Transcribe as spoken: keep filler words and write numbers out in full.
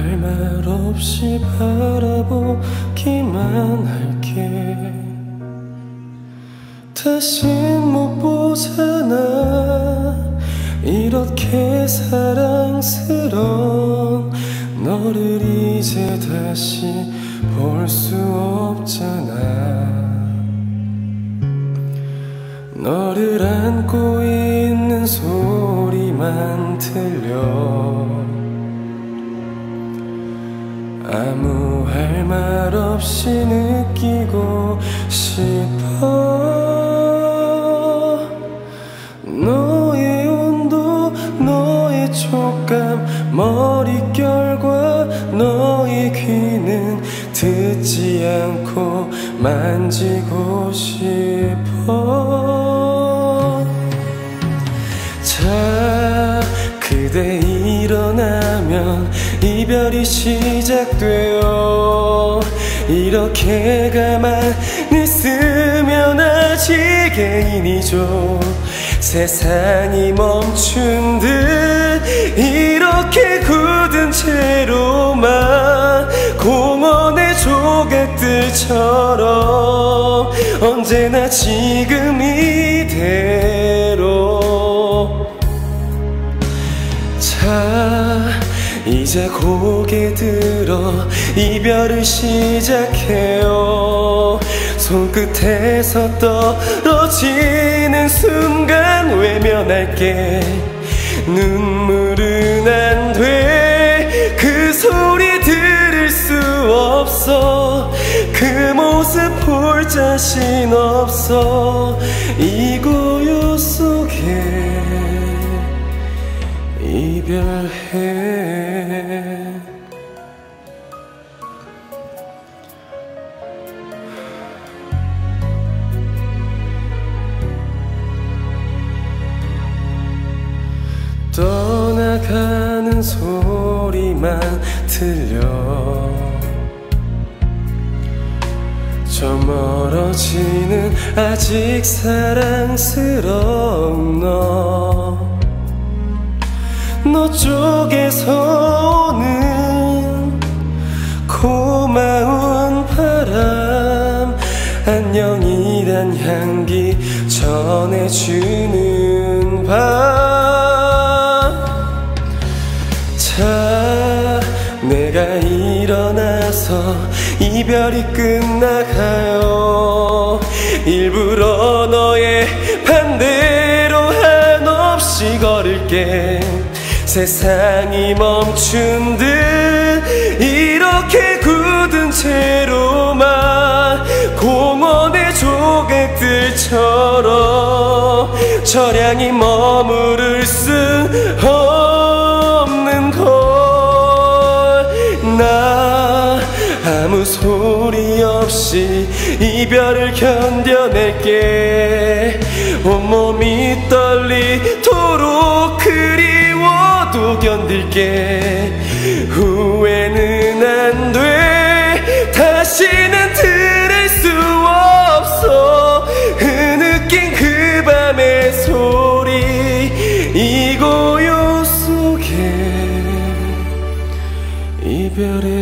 할 말 없이 바라보기만 할게. 다신 못 보잖아. 이렇게 사랑스러운 너를 이제 다시 볼 수 없잖아. 너를 안고 있는 소리만 들려. 아무 할 말 없이 느끼고 싶어. 너의 온도, 너의 촉감, 머릿결과 너의 귀는 듣지 않고 만지고 싶어. 자, 그대 일어나면 이별이 시작돼요. 이렇게 가만히 있으면 아직 애인이죠. 세상이 멈춘 듯 이렇게 굳은 채로만 공원의 조각들처럼 언제나 지금 이대로. 자, 이제 고개 들어 이별을 시작해요. 손끝에서 떨어지는 순간 외면할게. 눈물은 안 돼. 그 소리 들을 수 없어. 그 모습 볼 자신 없어. 이 고요 속에 이별해. 떠나가는 소리만 들려. 저 멀어지는 아직 사랑스러운 너. 너 쪽에서 오는 고마운 바람, 안녕이란 향기 전해주는 밤. 자, 내가 일어나서 이별이 끝나가요. 일부러 너의 반대로 한없이 걸을게. 세상이 멈춘 듯 이렇게 굳은 채로만 공원의 조각들처럼 저량이 머무를 수 없는 걸. 나 아무 소리 없이 이별을 견뎌낼게. 온몸이 떨리도록 그리워도 견딜게. 후회는 안 돼. 다시는 들을 수 없어. 흐느낀 그 밤의 소리. 이 고요 속에 이별의